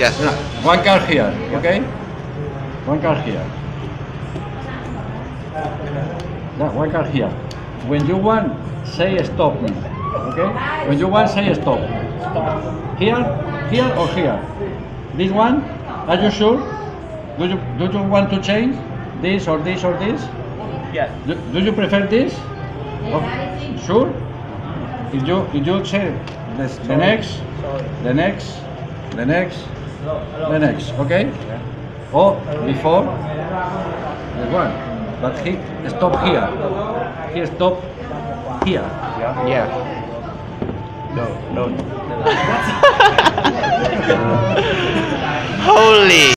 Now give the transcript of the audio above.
Yes. One car here, okay? One car here. One car here. When you want, say stop me. Okay? When you want, say stop. Here, here or here? This one? Are you sure? Do you want to change this or this or this? Yes. Do you prefer this? Oh, sure. If you say the next, the next, the next, the next, okay? Or before the one, but he stop here. He stop here. Yeah. No. Holy.